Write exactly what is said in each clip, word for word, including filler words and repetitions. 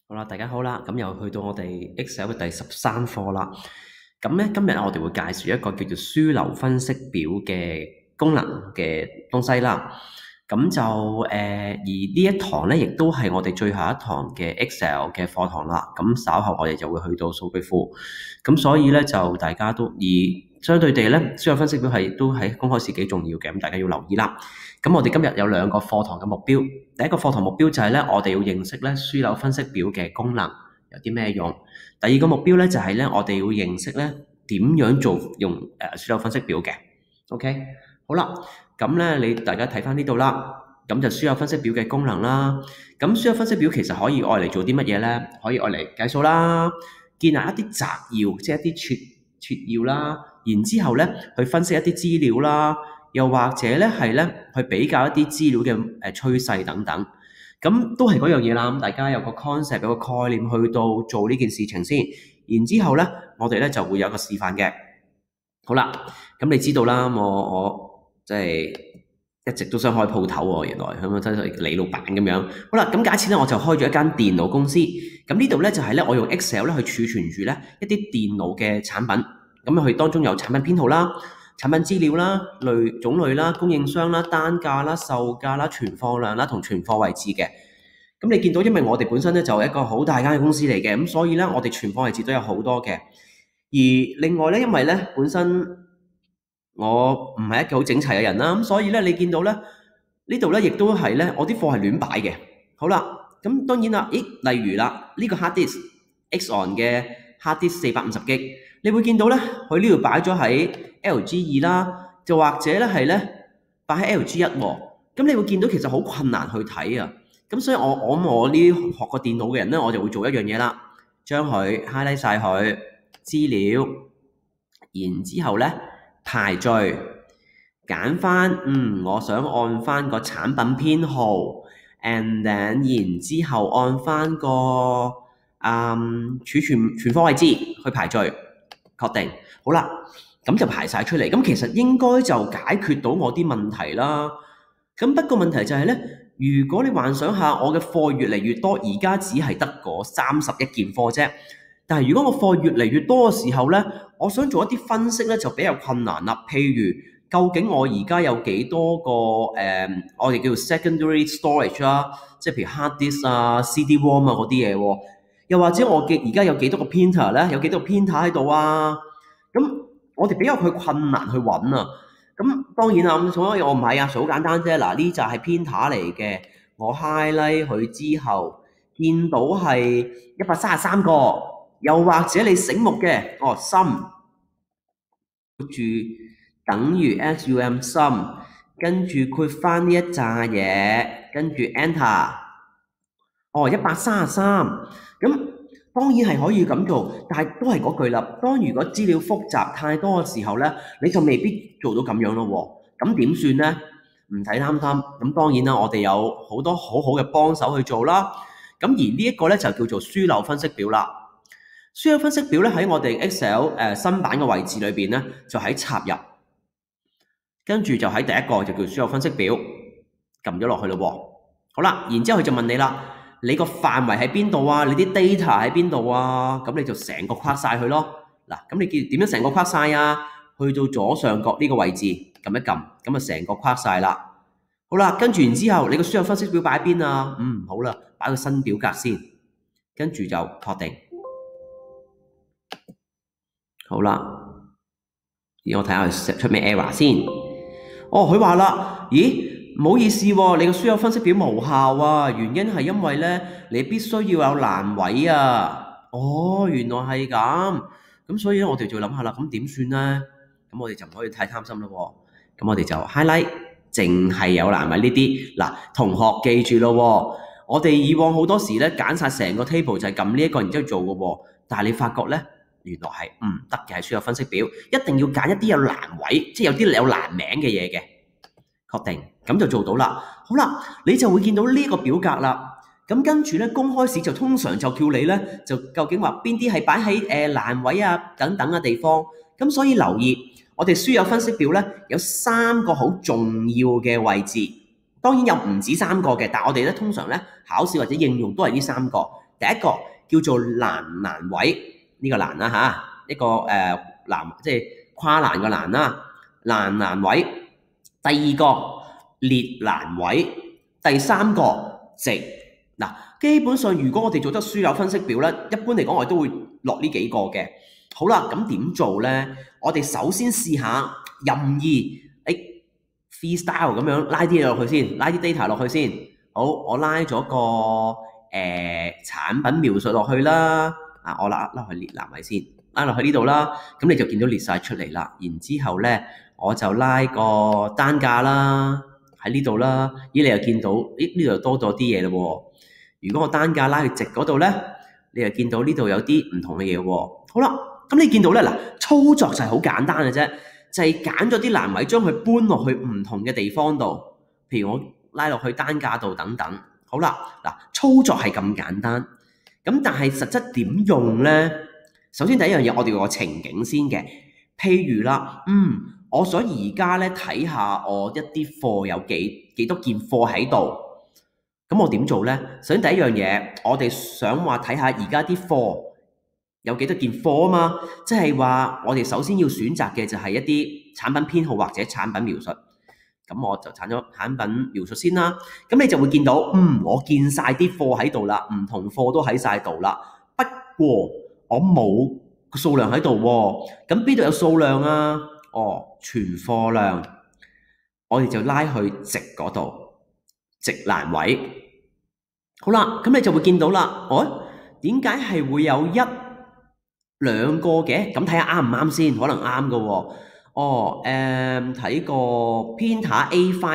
好啦，大家好啦，咁又去到我哋 Excel 嘅第十三課啦。咁咧今日我哋會介紹一個叫做樞紐分析表嘅功能嘅東西啦。咁就誒、呃，而呢一堂咧亦都係我哋最後一堂嘅 Excel 嘅課堂啦。咁稍後我哋就會去到數據庫。咁所以咧就大家都而相對地咧，樞紐分析表係都喺公開試幾重要嘅，咁大家要留意啦。咁我哋今日有兩個課堂嘅目標，第一個課堂目標就係咧，我哋要認識咧樞紐分析表嘅功能有啲咩用。第二個目標咧就係咧，我哋要認識咧點樣做用誒樞紐分析表嘅。OK， 好啦，咁咧你大家睇翻呢度啦，咁就樞紐分析表嘅功能啦。咁樞紐分析表其實可以愛嚟做啲乜嘢咧？可以愛嚟計數啦，建立一啲摘要，即係一啲撮撮要啦，然之後咧去分析一啲資料啦。又或者咧係咧去比較一啲資料嘅誒趨勢等等，咁都係嗰樣嘢啦。咁大家有個 concept 有個概念去到做呢件事情先，然之後咧我哋咧就會有一個示範嘅。好啦，咁你知道啦，我我即係一直都想開鋪頭喎，原來咁樣真係李老闆咁樣。好啦，咁假設咧我就開咗一間電腦公司，咁呢度咧就係咧我用 Excel 咧去儲存住咧一啲電腦嘅產品，咁佢當中有產品編號啦。產品資料啦、類種類啦、供應商啦、單價啦、售價啦、存貨量啦同存貨位置嘅。咁你見到，因為我哋本身咧就係一個好大間嘅公司嚟嘅，咁所以咧我哋存貨位置都有好多嘅。而另外咧，因為咧本身我唔係一個好整齊嘅人啦，咁所以咧你見到咧呢度咧亦都係咧我啲貨係亂擺嘅。好啦，咁當然啦，咦，例如啦呢個 hard disk Exxon 嘅 hard disk 四百五十 G， 你會見到咧佢呢度擺咗喺L G 二啦，就或者咧係咧擺喺 L G 一喎，咁你會見到其實好困難去睇啊。咁所以我我我呢啲學過電腦嘅人咧，我就會做一樣嘢啦，將佢 highlight 晒佢資料，然之後咧排序，揀翻嗯我想按翻個產品編號 ，and then 然之後按翻個嗯儲存存貨位置去排序，確定好啦。咁就排晒出嚟，咁其實應該就解決到我啲問題啦。咁不過問題就係咧，如果你幻想下我嘅貨越嚟越多，而家只係得嗰三十一件貨啫。但係如果我貨越嚟越多嘅時候咧，我想做一啲分析咧就比較困難啦。譬如究竟我而家有幾多個誒、呃，我哋叫做 secondary storage 啦，即係譬如 hard disk 啊、C D ROM 啊嗰啲嘢喎。又或者我嘅而家有幾多個 printer 咧？有幾多個 printer 喺度啊？咁我哋比較佢困難去揾啊，咁當然啦，咁所以我唔係啊，好簡單啫。嗱，呢就係 printer 嚟嘅，我 highlight 佢之後，見到係一百三十三個，又或者你醒目嘅，哦 sum 住等於 sum sum，跟住括翻呢一紮嘢，跟住 enter， 哦一百三十三，咁。當然係可以咁做，但係都係嗰句啦。當如果資料複雜太多嘅時候咧，你就未必做到咁樣咯喎。咁點算咧？唔使擔心。咁當然啦，我哋有好多好好嘅幫手去做啦。咁而呢一個咧就叫做樞紐分析表啦。樞紐分析表咧喺我哋 Excel 誒新版嘅位置裏邊咧，就喺插入，跟住就喺第一個就叫樞紐分析表，撳咗落去咯喎。好啦，然之後佢就問你啦。你個範圍喺邊度啊？你啲 data 喺邊度啊？咁你就成個框晒佢咯。嗱，咁你見點樣成個框晒啊？去到左上角呢個位置，撳一撳，咁啊成個框晒啦。好啦，跟住然之後，你個樞紐分析表擺喺邊啊？嗯，好啦，擺個新表格先，跟住就確定。好啦，而我睇下佢出咩 error 先。哦，佢話啦，咦？唔好意思喎，你個樞紐分析表無效啊！原因係因為咧，你必須要有欄位啊。哦，原來係咁，咁所以咧，我哋就諗下啦，咁點算咧？咁我哋就唔可以太貪心咯喎。咁我哋就 highlight，淨係有欄位呢啲。嗱，同學記住咯喎，我哋以往好多時咧揀晒成個 table 就係撳呢一個，然之後做嘅喎。但係你發覺咧，原來係唔得嘅，係樞紐分析表一定要揀一啲有欄位，即係有啲有欄名嘅嘢嘅。確定，咁就做到啦。好啦，你就會見到呢個表格啦。咁跟住咧，公開試就通常就叫你咧，就究竟話邊啲係擺喺誒欄位啊等等嘅地方。咁所以留意，我哋樞紐分析表咧有三個好重要嘅位置。當然有唔止三個嘅，但係我哋咧通常咧考試或者應用都係呢三個。 第一個叫做欄欄位，呢、這個欄啦嚇，一個誒欄即係跨欄嘅欄啦，欄欄位。第二個列欄位，第三個直。嗱，基本上如果我哋做得樞紐分析表咧，一般嚟講我哋都會落呢幾個嘅。好啦，咁點做咧？我哋首先試下任意誒 freestyle 咁樣拉啲嘢落去先，拉啲 data 落去先。好，我拉咗個誒、呃、產品描述落去啦。啊，我拉拉去列欄位先，拉落去呢度啦。咁你就見到列晒出嚟啦。然之後咧，我就拉個單價啦，喺呢度啦。咦，你又見到咦呢度多咗啲嘢嘞喎。如果我單價拉去直嗰度咧，你又見到呢度有啲唔同嘅嘢喎。好啦，咁你見到咧嗱，操作就係好簡單嘅啫，就係揀咗啲欄位，將佢搬落去唔同嘅地方度。譬如我拉落去單價度等等。好啦，嗱，操作係咁簡單。咁但係實質點用咧？首先第一樣嘢，我哋要有個情景先嘅。譬如啦，嗯，我想而家咧睇下我一啲貨有幾幾多件貨喺度。咁我點做咧？首先第一樣嘢，我哋想話睇下而家啲貨有幾多件貨啊嘛，即係話我哋首先要選擇嘅就係一啲產品編號或者產品描述。咁我就揀咗產品描述先啦。咁你就會見到，嗯，我見晒啲貨喺度啦，唔同貨都喺晒度啦。不過我冇個數量喺度喎。咁邊度有數量啊？哦，存貨量，我哋就拉去直嗰度，直欄位。好啦，咁你就會見到啦。哦，點解係會有一兩個嘅？咁睇下啱唔啱先，可能啱嘅喎。哦，誒睇個 Printer A 五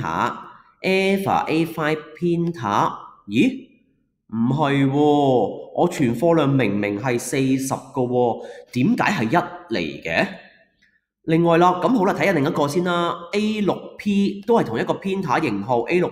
Printer、Eva A 五 Printer， 咦？唔係喎，我存貨量明明係四十個喎，點解係一嚟嘅？另外啦，咁好啦，睇下另一個先啦。A 六 P 都係同一個 Printer 型號 A 六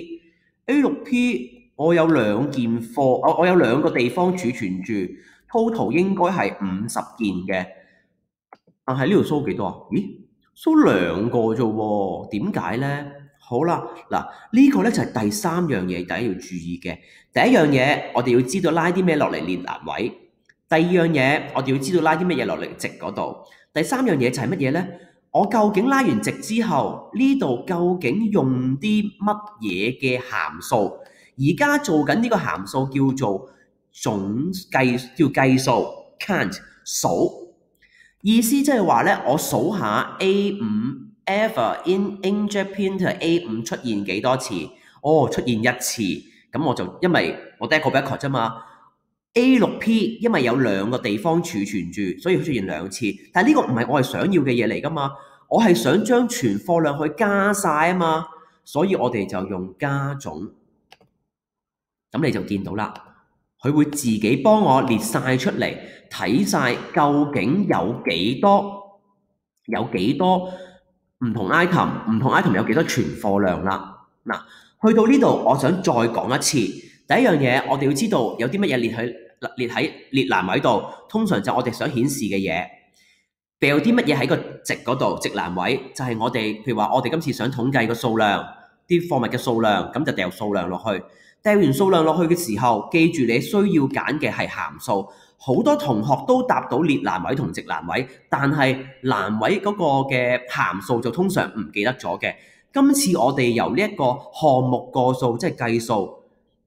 P，A 六 P 我有兩件貨，我我有兩個地方儲存住 ，total 應該係五十件嘅。但係呢度 show 幾多啊？咦 ，show 兩個啫喎，點解咧？好啦，嗱呢個咧就係第三樣嘢，大家要注意嘅。第一樣嘢，我哋要知道拉啲咩落嚟列欄位；第二樣嘢，我哋要知道拉啲乜嘢落嚟直嗰度；第三樣嘢就係乜嘢咧？我究竟拉完直之後，呢度究竟用啲乜嘢嘅函數？而家做緊呢個函數叫做總計，叫計數 count 數。意思即係話咧，我數下 A 五 ever in inkjet printer A 五出現幾多次？哦，出現一次，咁我就因為我得一個 record 啫嘛。A 六 P 因為有兩個地方儲存住，所以佢出現兩次。但係呢個唔係我係想要嘅嘢嚟噶嘛，我係想將存貨量去加晒啊嘛，所以我哋就用加總。咁你就見到啦。佢會自己幫我列晒出嚟，睇晒究竟有幾多，有幾多唔同 item， 唔同 item 有幾多存貨量啦。嗱，去到呢度，我想再講一次。第一樣嘢，我哋要知道有啲乜嘢列喺列喺列欄位度，通常就我哋想顯示嘅嘢。掉啲乜嘢喺個直嗰度，直欄位就係我哋，譬如話我哋今次想統計個數量，啲貨物嘅數量，咁就掉數量落去。掉完數量落去嘅時候，記住你需要揀嘅係函數。好多同學都答到列欄位同直欄位，但係欄位嗰個嘅函數就通常唔記得咗嘅。今次我哋由呢一個項目個數，即係計數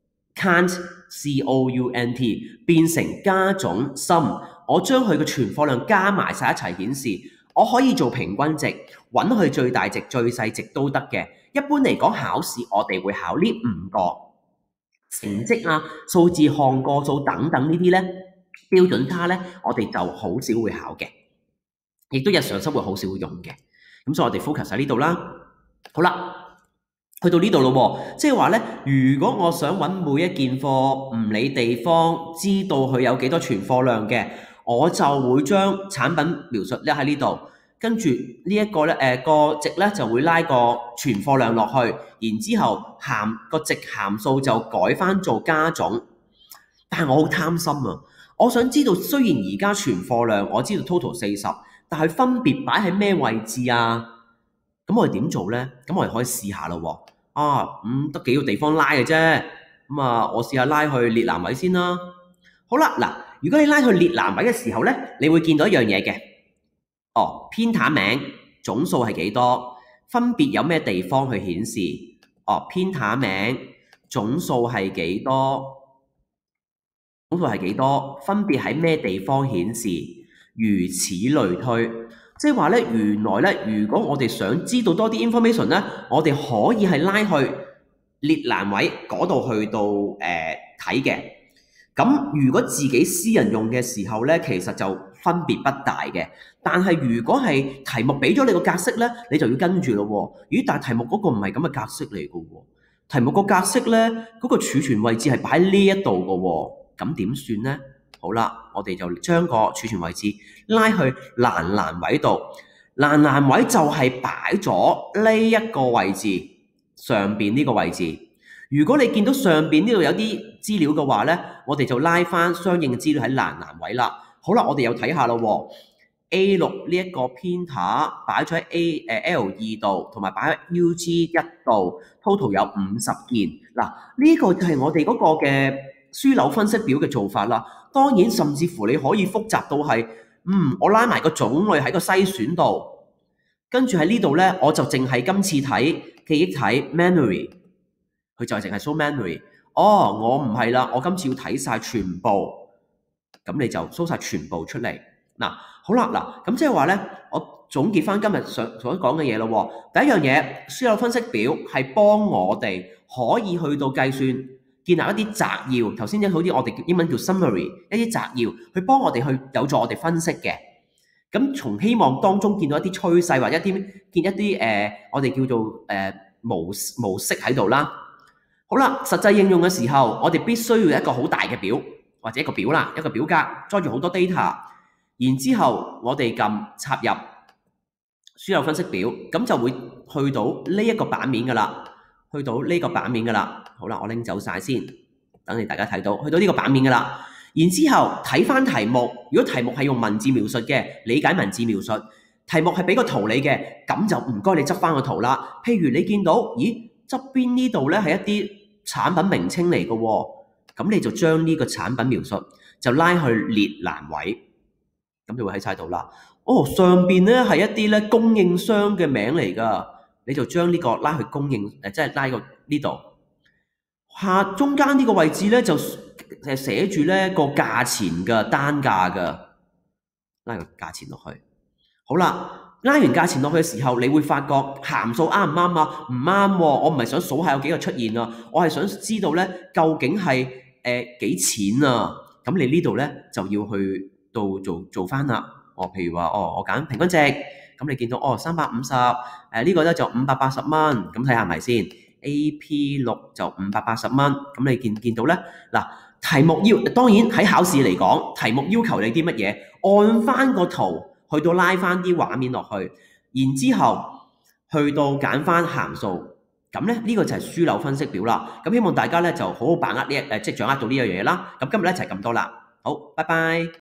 count C O U N T 變成加總 sum， 我將佢嘅存貨量加埋晒一齊顯示。我可以做平均值，揾佢最大值、最細值都得嘅。一般嚟講，考試我哋會考呢五個。成績啊、數字項個數等等呢啲咧，標準差咧，我哋就好少會考嘅，亦都日常生活好少會用嘅。咁所以我哋 focus 喺呢度啦。好啦，去到呢度咯喎，即係話咧，如果我想揾每一件貨，唔理地方，知道佢有幾多存貨量嘅，我就會將產品描述咧喺呢度。跟住呢一個咧，誒個值咧就會拉個存貨量落去，然之後函個值函數就改翻做加總。但係我好貪心啊！我想知道，雖然而家存貨量我知道 total 四十，但係分別擺喺咩位置啊？咁我哋點做咧？咁我哋可以試下咯喎。啊，咁得幾個地方拉嘅啫。 咁啊，我試下拉去列欄位先啦。好啦，嗱，如果你拉去列欄位嘅時候咧，你會見到一樣嘢嘅。哦，編塔名總數係幾多？分別有咩地方去顯示？哦，編塔名總數係幾多？總數係幾多？分別喺咩地方顯示？如此類推。即係話咧，原來咧，如果我哋想知道多啲 information 咧，我哋可以係拉去列欄位嗰度去到誒睇嘅。咁如果自己私人用嘅時候咧，其實就分別不大嘅。但係如果係題目俾咗你個格式咧，你就要跟住咯喎。咦？但係題目嗰個唔係咁嘅格式嚟嘅喎。題目個格式咧，嗰個儲存位置係擺喺呢一度嘅喎。咁點算咧？好啦，我哋就將個儲存位置拉去欄欄位度。欄欄位就係擺咗呢一個位置上邊呢個位置。如果你見到上邊呢度有啲資料嘅話咧，我哋就拉翻相應嘅資料喺欄欄位啦。好啦，我哋又睇下咯喎。A 六呢一個編塔擺咗喺 A 誒 L 二度，同埋擺喺 U G 一度 ，total 有五十件。嗱，呢個就係我哋嗰個嘅樞紐分析表嘅做法啦。當然，甚至乎你可以複雜到係，嗯，我拉埋個種類喺個篩選度，跟住喺呢度咧，我就淨係今次睇記憶體 memory， 佢就係淨係 show memory。哦，我唔係啦，我今次要睇晒全部，咁你就 show 晒全部出嚟。嗱，好啦，嗱，咁即係話咧，我總結翻今日上所講嘅嘢咯喎。第一樣嘢，樞紐分析表係幫我哋可以去到計算，建立一啲摘要。頭先好似我哋英文叫 summary， 一啲摘要，去幫我哋去有助我哋分析嘅。咁從希望當中見到一啲趨勢，或者一啲見一啲誒、呃，我哋叫做誒、呃、模模式喺度啦。好啦，實際應用嘅時候，我哋必須要有一個好大嘅表，或者一個表啦，一個表格載住好多 data。然之後，我哋撳插入樞紐分析表，咁就會去到呢一個版面㗎啦，去到呢個版面㗎啦。好啦，我拎走晒先，等你大家睇到，去到呢個版面㗎啦。然之後睇翻題目，如果題目係用文字描述嘅，理解文字描述；題目係俾個圖你嘅，咁就唔該你執翻個圖啦。譬如你見到，咦，側邊呢度咧係一啲產品名稱嚟嘅喎，咁你就將呢個產品描述就拉去列欄位。咁就會喺晒度啦。哦，上邊咧係一啲咧供應商嘅名嚟㗎，你就將呢個拉去供應誒，即係拉個呢度。下中間呢個位置咧就誒寫住咧個價錢嘅單價㗎，拉個價錢落去。好啦，拉完價錢落去嘅時候，你會發覺函數啱唔啱啊？唔啱喎，我唔係想數下有幾個出現啊，我係想知道咧究竟係誒幾錢啊？咁你呢度咧就要去到做做翻啦。哦，譬如話，哦，我揀平均值，咁你見到哦三百五十，誒呢個咧就五百八十蚊，咁睇下係咪先 ？A P 六就五百八十蚊，咁你見見到咧嗱，題目要當然喺考試嚟講，題目要求你啲乜嘢？按翻個圖去到拉翻啲畫面落去，然之後去到揀翻函數，咁咧呢個就係樞紐分析表啦。咁希望大家咧就好好把握呢一誒，即係掌握到呢樣嘢啦。咁今日咧就係咁多啦。好，拜拜。